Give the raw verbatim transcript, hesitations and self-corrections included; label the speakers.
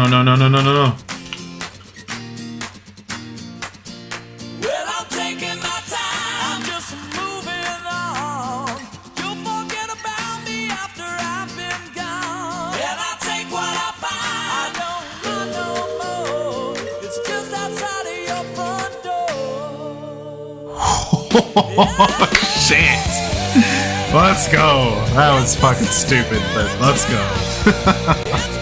Speaker 1: no, no, no, no, no, no, no.
Speaker 2: Well, I'm taking my time, just moving on. You'll forget about me after I've been gone. And I take what I find. I don't run no more. It's just outside of your front door.
Speaker 1: Oh, shit. Let's go. That was fucking stupid, but let's go.